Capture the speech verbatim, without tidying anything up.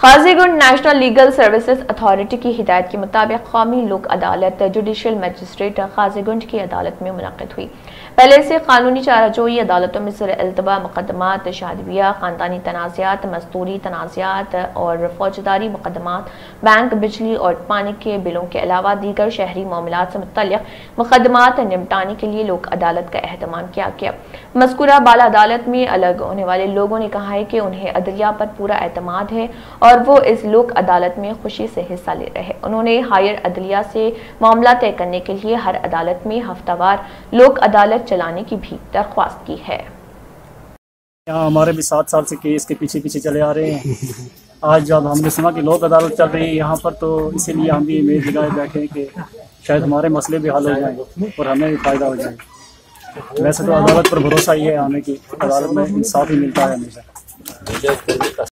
Qazigund national legal services authority की हिदायत के मुताबिक कौमी लोक अदालत जुडिशल मजिस्ट्रेट काजीगुंड की अदालत में मुनक़िद हुई। पहले से कानूनी चाराजोई अदालतों में सर अल्तबा मुकदमात, शादिया, खानदानी तनाज़ात, मजदूरी तनाज़ात और फौजदारी मुकदमात, बैंक, बिजली और पानी के बिलों के अलावा दीगर शहरी मामलात से मुतल्लिक़ मुकदमात निपटाने के लिए लोक अदालत का एहतमाम किया गया। मज़कूरा बाला अदालत में अलग होने वाले लोगों ने कहा है कि उन्हें अदलिया पर पूरा एतमाद है और वो इस लोक अदालत में खुशी से हिस्सा ले रहे हैं। उन्होंने हायर अदलिया से मामला तय करने के लिए हर अदालत में हफ्तावार लोक अदालत चलाने की भी दरख्वास्त की है। यहाँ हमारे भी सात साल से केस के पीछे पीछे चले आ रहे हैं। आज जब हमने सुना कि लोक अदालत चल रही है यहाँ पर, तो इसीलिए हम भी उम्मीद लगाए बैठे हैं कि शायद हमारे मसले भी हल हो जाएं और हमें भी फायदा हो जाए। वैसे तो अदालत पर भरोसा ही है हमें कि अदालत में इंसाफ ही मिलता है हमेशा।